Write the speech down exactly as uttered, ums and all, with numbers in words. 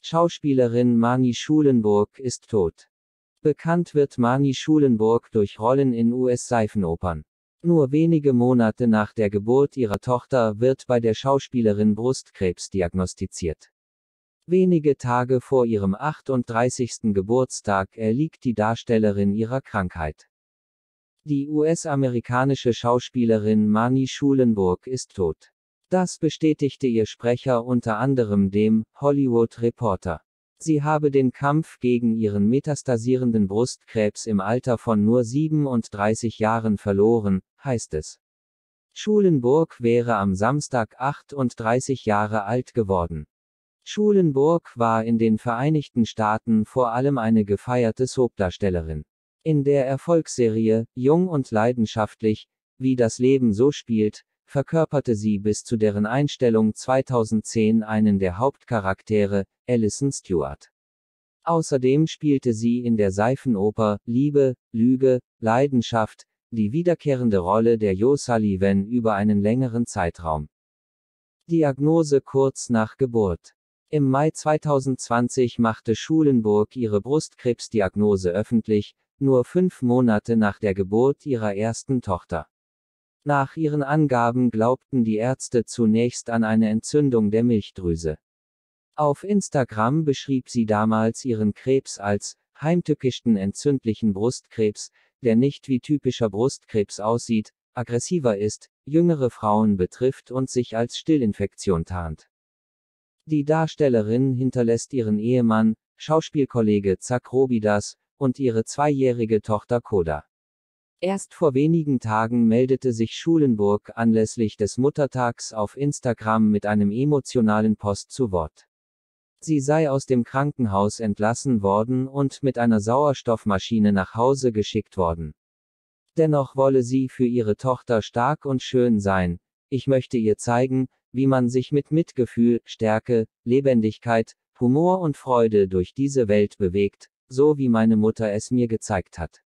Schauspielerin Marnie Schulenburg ist tot. Bekannt wird Marnie Schulenburg durch Rollen in U S-Seifenopern. Nur wenige Monate nach der Geburt ihrer Tochter wird bei der Schauspielerin Brustkrebs diagnostiziert. Wenige Tage vor ihrem achtunddreißigsten Geburtstag erliegt die Darstellerin ihrer Krankheit. Die U S-amerikanische Schauspielerin Marnie Schulenburg ist tot. Das bestätigte ihr Sprecher unter anderem dem Hollywood Reporter. Sie habe den Kampf gegen ihren metastasierenden Brustkrebs im Alter von nur siebenunddreißig Jahren verloren, heißt es. Schulenburg wäre am Samstag achtunddreißig Jahre alt geworden. Schulenburg war in den Vereinigten Staaten vor allem eine gefeierte Soapdarstellerin. In der Erfolgsserie Jung und leidenschaftlich, wie das Leben so spielt, verkörperte sie bis zu deren Einstellung zweitausendzehn einen der Hauptcharaktere, Alison Stewart. Außerdem spielte sie in der Seifenoper Liebe, Lüge, Leidenschaft die wiederkehrende Rolle der Jo Sullivan über einen längeren Zeitraum. Diagnose kurz nach Geburt. Im Mai zweitausendzwanzig machte Schulenburg ihre Brustkrebsdiagnose öffentlich, nur fünf Monate nach der Geburt ihrer ersten Tochter. Nach ihren Angaben glaubten die Ärzte zunächst an eine Entzündung der Milchdrüse. Auf Instagram beschrieb sie damals ihren Krebs als heimtückischen entzündlichen Brustkrebs, der nicht wie typischer Brustkrebs aussieht, aggressiver ist, jüngere Frauen betrifft und sich als Stillinfektion tarnt. Die Darstellerin hinterlässt ihren Ehemann, Schauspielkollege Zach Robidas, und ihre zweijährige Tochter Koda. Erst vor wenigen Tagen meldete sich Schulenburg anlässlich des Muttertags auf Instagram mit einem emotionalen Post zu Wort. Sie sei aus dem Krankenhaus entlassen worden und mit einer Sauerstoffmaschine nach Hause geschickt worden. Dennoch wolle sie für ihre Tochter stark und schön sein. Ich möchte ihr zeigen, wie man sich mit Mitgefühl, Stärke, Lebendigkeit, Humor und Freude durch diese Welt bewegt, so wie meine Mutter es mir gezeigt hat.